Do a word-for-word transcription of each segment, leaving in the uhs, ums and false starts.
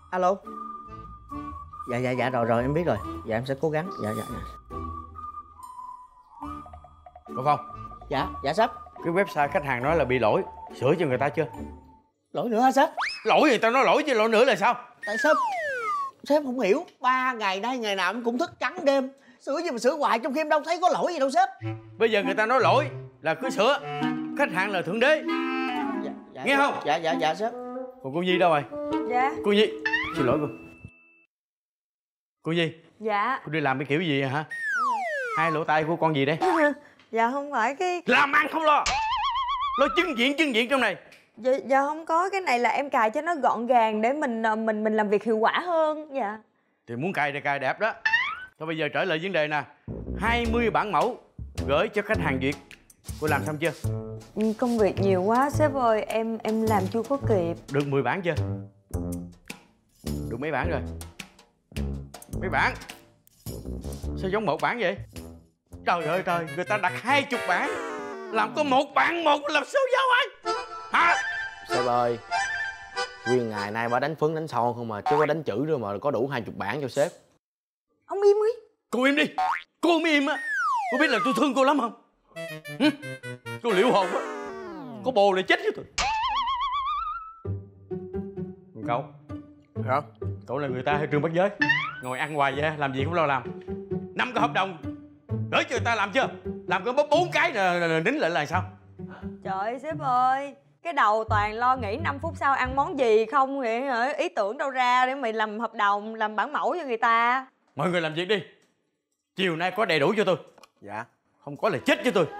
Alo. Dạ dạ dạ rồi rồi em biết rồi. Dạ em sẽ cố gắng. Dạ dạ dạ. Cậu Phong. Dạ dạ sếp. Cái website khách hàng nói là bị lỗi, sửa cho người ta chưa? Lỗi nữa hả sếp? Lỗi gì tao nói lỗi chứ lỗi nữa là sao? Tại sếp sếp không hiểu, ba ngày nay ngày nào em cũng thức trắng đêm sửa gì mà sửa hoài, trong khi em đâu thấy có lỗi gì đâu sếp. Bây giờ người ta nói lỗi là cứ sửa, khách hàng là thượng đế. Dạ, dạ, nghe không? Dạ dạ dạ sếp. Còn cô Nhi đâu rồi? Dạ. Cô Nhi, xin lỗi cô. Cô Nhi. Dạ. Cô đi làm cái kiểu gì vậy hả? Hai lỗ tai của con gì đây? Dạ không phải cái... Làm ăn không lo, lo chứng diện chứng diện trong này. Dạ, dạ không có, cái này là em cài cho nó gọn gàng để mình mình mình làm việc hiệu quả hơn. Dạ. Thì muốn cài thì cài đẹp đó. Thôi bây giờ trở lại vấn đề nè. hai mươi bản mẫu gửi cho khách hàng duyệt. Cô làm xong chưa? Công việc nhiều quá sếp ơi, em em làm chưa có kịp. Được mười bản chưa? Được mấy bản rồi? Mấy bản? Sao giống một bản vậy? Trời ơi trời, người ta đặt hai chục bản, làm có một bản một làm sao giao ai? Hả? Sếp ơi, nguyên ngày nay bà đánh phấn đánh son không mà, chứ có đánh chữ nữa mà có đủ hai chục bản cho sếp. Ông im đi. Cô im đi, cô mới im á. Cô biết là tôi thương cô lắm không? Hử? Cô liệu hồn á, có bồ là chết với tôi. Cậu Hả? Cậu là người ta hay trường bắt giới, ngồi ăn hoài vậy, làm gì cũng lo làm. Năm cái hợp đồng gửi cho người ta làm chưa? Làm có bốn cái là đính lại là sao? Trời ơi sếp ơi, cái đầu toàn lo nghĩ năm phút sau ăn món gì không vậy hả? Ý tưởng đâu ra để mày làm hợp đồng, làm bản mẫu cho người ta. Mọi người làm việc đi, chiều nay có đầy đủ cho tôi. Dạ. Không có là chết với tôi.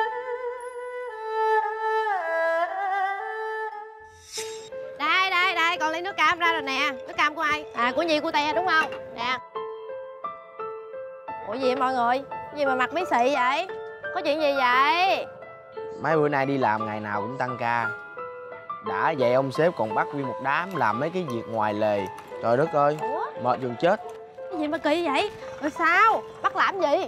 Đây đây đây, còn ly nước cam ra rồi nè. Nước cam của ai? À của Nhi của Te đúng không? Nè. Ủa gì vậy mọi người? Gì mà mặt bí xị vậy? Có chuyện gì vậy? Mấy bữa nay đi làm ngày nào cũng tăng ca. Đã vậy ông sếp còn bắt nguyên một đám làm mấy cái việc ngoài lề. Trời đất ơi. Ủa? Mệt gần chết. Cái gì mà kỳ vậy? Rồi sao? Bắt làm gì?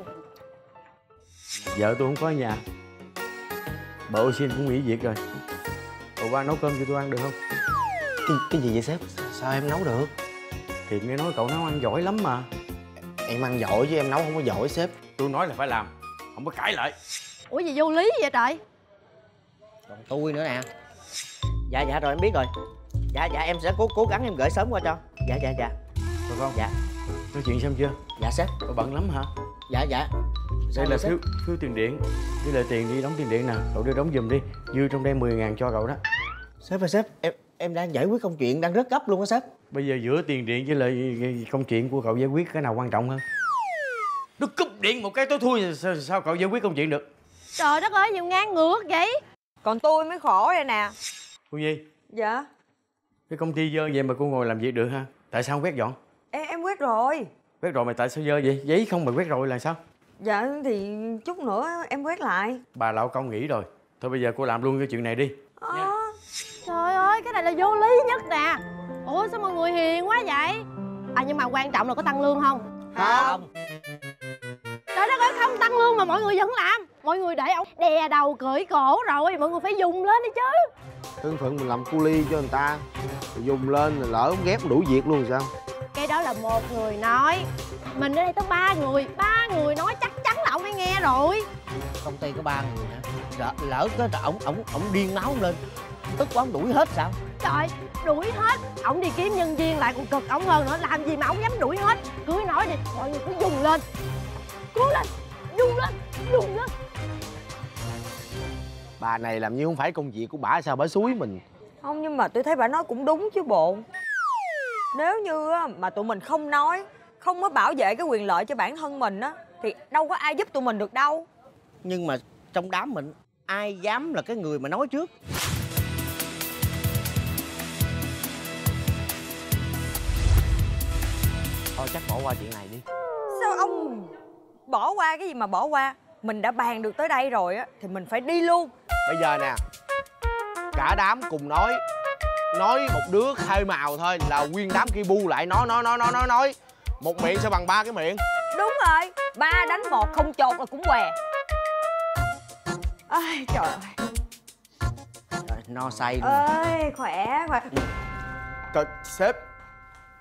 Vợ tôi không có ở nhà, bà Ô Xin cũng nghỉ việc rồi. Cậu qua nấu cơm cho tôi ăn được không? Cái, cái gì vậy sếp? Sao em nấu được? Thì nghe nói cậu nấu ăn giỏi lắm mà. Em ăn giỏi chứ em nấu không có giỏi sếp. Tôi nói là phải làm, không có cãi lại. Ủa gì vô lý vậy trời? Còn tôi nữa nè. Dạ dạ rồi em biết rồi. Dạ dạ em sẽ cố cố gắng em gửi sớm qua cho. Dạ dạ dạ. Được không? Dạ. Nói chuyện xong chưa? Dạ sếp. Cậu bận lắm hả? Dạ dạ. Đây là phiếu, phiếu tiền điện. Đây là tiền đi đóng tiền điện nè. Cậu đi đóng giùm đi. Dư trong đây mười ngàn cho cậu đó. Sếp ơi sếp, em em đang giải quyết công chuyện đang rất gấp luôn á sếp. Bây giờ giữa tiền điện với lại công chuyện của cậu giải quyết cái nào quan trọng hơn? Nó cúp điện một cái tối thui, sao, sao cậu giải quyết công chuyện được? Trời đất ơi, nhiều ngang ngược vậy. Còn tôi mới khổ đây nè. Cô Nhi. Dạ. Cái công ty dơ vậy mà cô ngồi làm việc được ha? Tại sao không quét dọn? Em, em quét rồi. Quét rồi mà tại sao dơ vậy? Giấy không mà quét rồi là sao? Dạ thì chút nữa em quét lại. Bà lão công nghỉ rồi. Thôi bây giờ cô làm luôn cái chuyện này đi. À, trời ơi, cái này là vô lý nhất nè. Ủa sao mọi người hiền quá vậy? À nhưng mà quan trọng là có tăng lương không? Không. Trời đất ơi, không tăng lương mà mọi người vẫn làm. Mọi người để ông đè đầu cưỡi cổ rồi, mọi người phải dùng lên đi chứ. Thân phận mình làm cu ly cho người ta, rồi dùng lên rồi lỡ ông ghép đủ việc luôn rồi sao? Cái đó là một người nói. Mình ở đây tới ba người, ba người nói chắc chắn là ông phải nghe rồi. Công ty có ba người hả? Lỡ, lỡ cái ổng ổng ổng điên máu lên, tức quá ông đuổi hết sao? Trời, đuổi hết. Ổng đi kiếm nhân viên lại còn cực ổng hơn nữa. Làm gì mà ổng dám đuổi hết. Cứ nói đi, mọi người cứ dùng lên. Cố lên, dùng lên, dùng lên. Bà này làm như không phải công việc của bả, sao bả xúi mình? Không, nhưng mà tôi thấy bà nói cũng đúng chứ bộ. Nếu như mà tụi mình không nói, không có bảo vệ cái quyền lợi cho bản thân mình á, thì đâu có ai giúp tụi mình được đâu. Nhưng mà trong đám mình ai dám là cái người mà nói trước? Thôi chắc bỏ qua chuyện này đi. Sao ông bỏ qua cái gì mà bỏ qua? Mình đã bàn được tới đây rồi á, thì mình phải đi luôn. Bây giờ nè, cả đám cùng nói. Nói một đứa khai màu thôi là nguyên đám kia bu lại nói nói nói nói nói nói. Một miệng sao bằng ba cái miệng? Đúng rồi, ba đánh một không chột là cũng què. Ai trời ơi. Rồi, no say luôn. Ơi khỏe khỏe. Trời, sếp,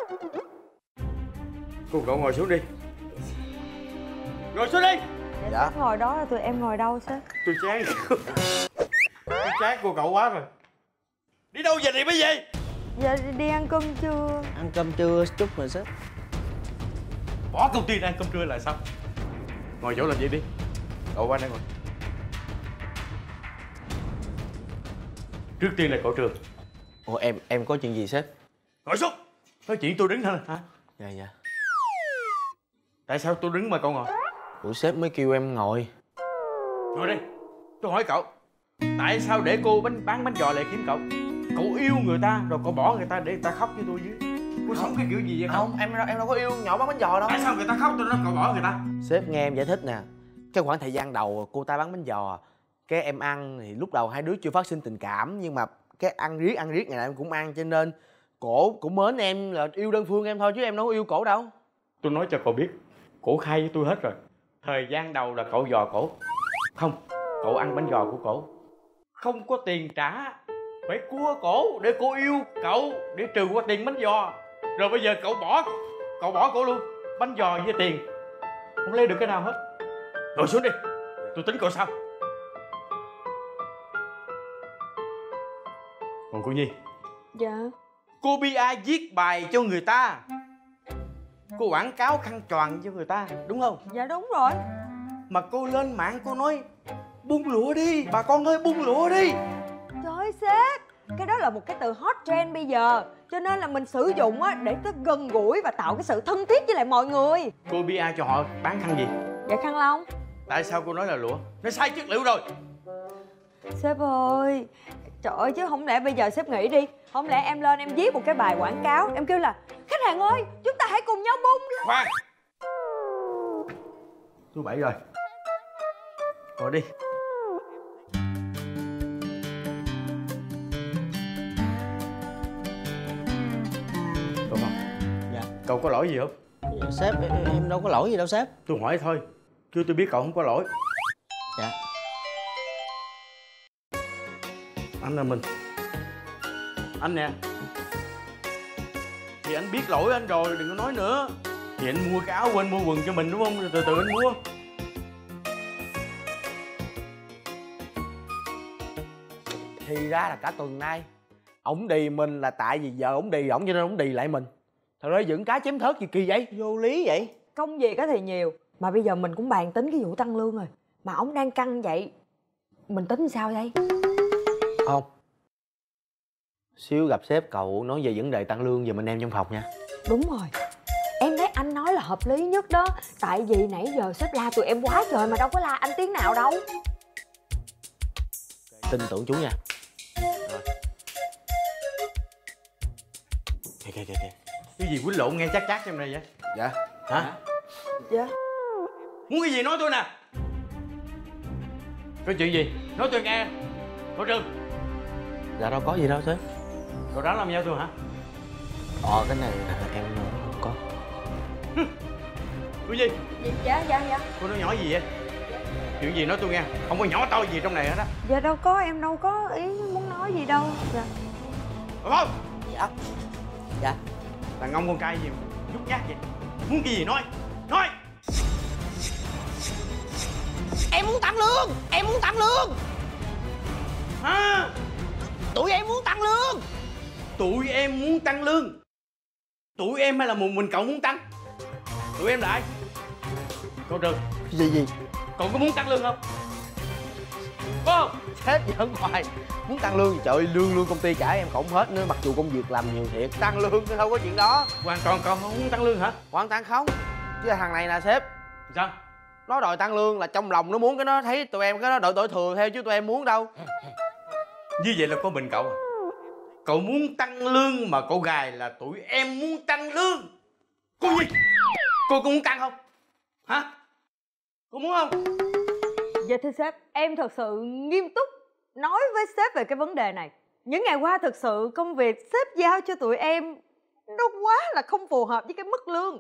Cô cậu ngồi xuống đi. Ngồi xuống đi. Dạ. Sếp ngồi đó, tụi em ngồi đâu sếp? Tôi chán. Tôi chán cô cậu quá rồi. Đi đâu về thì mới về? Dạ đi ăn cơm trưa. Ăn cơm trưa chút rồi sếp. Bỏ công ty ra ăn cơm trưa là sao? Ngồi chỗ làm gì đi. Cậu qua đây ngồi. Trước tiên là cậu Trường. Ủa em em có chuyện gì sếp? Ngồi xuống. Nói chuyện tôi đứng thôi hả? Dạ dạ. Tại sao tôi đứng mà cậu ngồi? Ủa sếp mới kêu em ngồi. Ngồi đi. Tôi hỏi cậu, tại sao để cô bánh bán bánh giò lại kiếm cậu? Cậu yêu người ta rồi cậu bỏ người ta để người ta khóc với tôi chứ? Cô sống cái kiểu gì vậy không? Không, em đâu, em đâu có yêu nhỏ bán bánh giò đâu. Tại sao người ta khóc tôi nói cậu bỏ người ta? Sếp nghe em giải thích nè. Cái khoảng thời gian đầu cô ta bán bánh giò, cái em ăn thì lúc đầu hai đứa chưa phát sinh tình cảm, nhưng mà cái ăn riết ăn riết ngày nào em cũng ăn, cho nên cổ cũng mến em là yêu đơn phương em thôi, chứ em đâu có yêu cổ đâu. Tôi nói cho cậu biết, cổ khai với tôi hết rồi. Thời gian đầu là cậu dò cổ. Không, cậu ăn bánh giò của cổ. Không có tiền trả, phải cua cổ để cô yêu cậu, để trừ qua tiền bánh giò. Rồi bây giờ cậu bỏ, cậu bỏ cổ luôn. Bánh giò với tiền không lấy được cái nào hết. Ngồi xuống đi, tôi tính cậu sau. Còn cô Nhi. Dạ. Cô bê i viết bài cho người ta, cô quảng cáo khăn choàng cho người ta, đúng không? Dạ đúng rồi. Mà cô lên mạng cô nói bung lụa đi, bà con ơi bung lụa đi. Trời ơi sếp, cái đó là một cái từ hot trend bây giờ, cho nên là mình sử dụng á để tới gần gũi và tạo cái sự thân thiết với lại mọi người. Cô bê i cho họ bán khăn gì? Dạ khăn lông. Tại sao cô nói là lụa? Nó sai chất liệu rồi. Sếp ơi, trời ơi, chứ không lẽ bây giờ sếp nghĩ đi, không lẽ em lên em viết một cái bài quảng cáo, em kêu là khách hàng ơi, chúng ta hãy cùng nhau bung lên. Khoan, thứ bảy rồi, ngồi đi. Cậu không? Dạ. Cậu có lỗi gì không? Dạ, sếp em, em đâu có lỗi gì đâu sếp. Tôi hỏi thôi, chứ tôi biết cậu không có lỗi. Dạ. Anh là mình. Anh nè, thì anh biết lỗi anh rồi, đừng có nói nữa. Thì anh mua cái áo quên mua quần cho mình đúng không? Rồi từ từ anh mua. Thì ra là cả tuần nay ổng đì mình là tại vì giờ ổng đì ổng, cho nên ổng đì lại mình. Thật ra dựng cá chém thớt gì kỳ vậy? Vô lý vậy. Công việc á thì nhiều, mà bây giờ mình cũng bàn tính cái vụ tăng lương rồi. Mà ổng đang căng vậy, mình tính sao đây? Không. Xíu gặp sếp cậu nói về vấn đề tăng lương giùm anh em trong phòng nha. Đúng rồi, em thấy anh nói là hợp lý nhất đó. Tại vì nãy giờ sếp la tụi em quá trời mà đâu có la anh tiếng nào đâu. Tin tưởng chú nha. Rồi. Kìa kìa kìa kìa. Cái gì quýnh lộn nghe chắc chắc trong này vậy? Dạ. Hả? Dạ. Muốn cái gì nói tôi nè. Có chuyện gì? Nói tôi nghe. Cô Trương. Dạ đâu có gì đâu sếp. Cậu đánh làm nhau tôi hả? Ờ cái này em không có. Cô gì? Dạ dạ dạ. Cô nói nhỏ gì vậy? Chuyện gì nói tôi nghe. Không có nhỏ to gì trong này hết á. Dạ đâu có, em đâu có ý muốn nói gì đâu. Dạ. Đúng không? Dạ. Dạ. Thằng ông con trai gì mà nhút nhát vậy? Muốn cái gì nói. Nói. Em muốn tăng lương. Em muốn tăng lương. Hả? Tụi em muốn tăng lương. Tụi em muốn tăng lương. Tụi em hay là một mình cậu muốn tăng? Tụi em là ai? Cậu Trương. Gì gì? Cậu có muốn tăng lương không? Có không? Sếp giỡn hoài. Muốn tăng lương, trời ơi, lương lương công ty trả em không hết nữa, mặc dù công việc làm nhiều thiệt. Tăng lương đâu có chuyện đó. Hoàn toàn cậu không muốn tăng lương hả? Hoàn toàn không. Chứ thằng này nè sếp, Sao? nó đòi tăng lương là trong lòng nó muốn cái nó thấy tụi em cái nó đội tuổi thừa theo, chứ tụi em muốn đâu. Như vậy là có mình cậu à? Cậu muốn tăng lương mà cậu gài là tụi em muốn tăng lương. Cô gì? Cô có muốn tăng không? Hả? Cô muốn không? Dạ thưa sếp, em thật sự nghiêm túc nói với sếp về cái vấn đề này. Những ngày qua thực sự công việc sếp giao cho tụi em nó quá là không phù hợp với cái mức lương.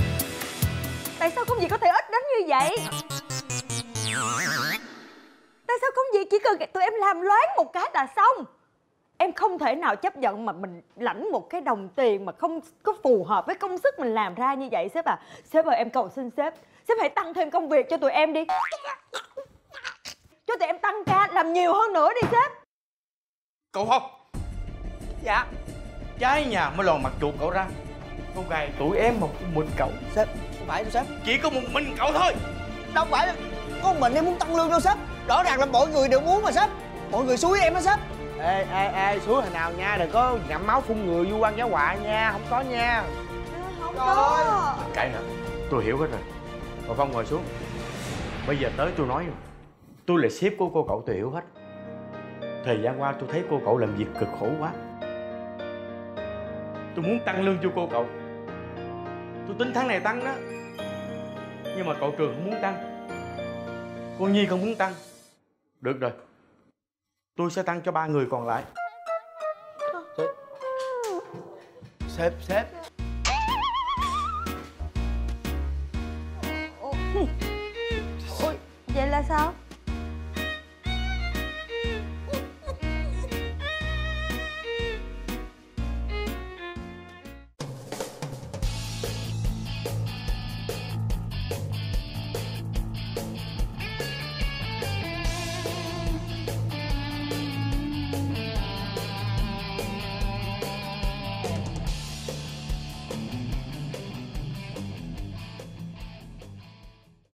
Tại sao công việc có thể ít đến như vậy? công việc chỉ cần tụi em làm loáng một cái là xong. Em không thể nào chấp nhận mà mình lãnh một cái đồng tiền mà không có phù hợp với công sức mình làm ra như vậy sếp à. Sếp ơi, em cầu xin sếp, sếp hãy tăng thêm công việc cho tụi em đi. Cho tụi em tăng ca làm nhiều hơn nữa đi sếp. Cậu không? Dạ. Trái nhà mới lòn mặt chuột cậu ra. Con gái tụi em một mình cậu. Sếp, không phải đâu sếp. Chỉ có một mình cậu thôi. Đâu phải là có mình em muốn tăng lương đâu sếp. Rõ ràng là mọi người đều muốn mà sếp. Mọi người xúi em đó sếp. Ê ê ê, suối hồi nào nha, đừng có ngậm máu phun người vu quan giáo họa nha, không có nha. Không có. Cãi nữa, tôi hiểu hết rồi. Cậu Phong ngồi xuống. Bây giờ tới tôi nói, tôi là sếp của cô cậu, tôi hiểu hết. Thời gian qua tôi thấy cô cậu làm việc cực khổ quá. Tôi muốn tăng lương cho cô cậu. Tôi tính tháng này tăng đó. Nhưng mà cậu Trường không muốn tăng, cô Nhi không muốn tăng. Được rồi, tôi sẽ tăng cho ba người còn lại. Sếp, sếp. Ủa, vậy là sao?